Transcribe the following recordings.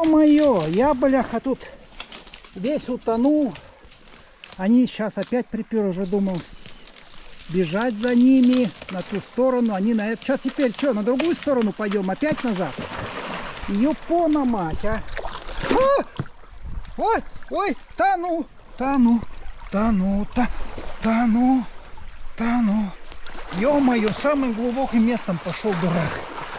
Ё-моё, я, бляха, тут весь утонул. Они сейчас опять приперли, уже думал бежать за ними на ту сторону. Они на это. Сейчас теперь что, на другую сторону пойдем? Опять назад? Ёпона мать, а! Ой, ой, тону, тону, тону, тону, тону. Ё-моё, самым глубоким местом пошел дурак.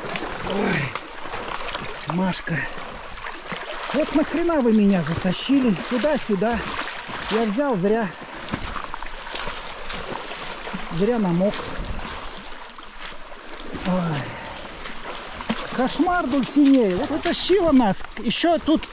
Ой, Машка. Вот нахрена вы меня затащили туда-сюда. Я взял зря. Зря намок. Ой. Кошмар Дульсинея. Вот утащила нас. Еще тут.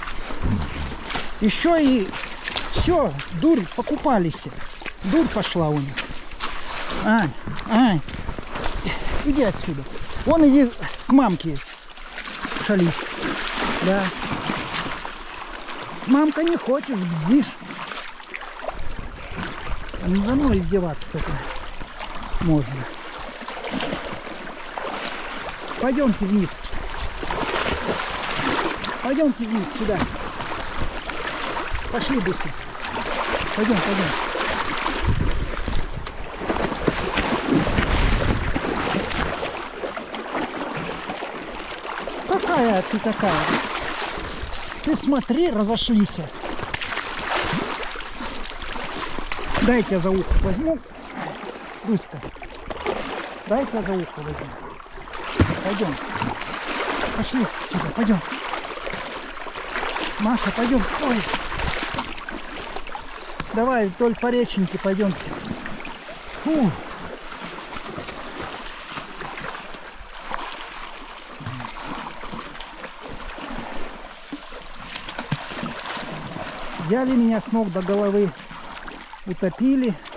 Еще и все. Дурь покупались. Дурь пошла у них. Ань, Ань. Иди отсюда. Вон иди к мамке. Шалить. Да. С мамкой не хочешь, бзишь. А не за мной издеваться только можно. Пойдемте вниз. Пойдемте вниз, сюда. Пошли, Дуся. Пойдем, пойдем. Какая ты такая? Ты смотри, разошлись. Дай я тебя за ухо возьму. Дуська. Дай я тебя за ухо возьму. Пойдем. Пошли сюда, пойдем. Маша, пойдем. Ой. Давай вдоль по реченьке пойдемте. Фу. Взяли меня с ног до головы, утопили.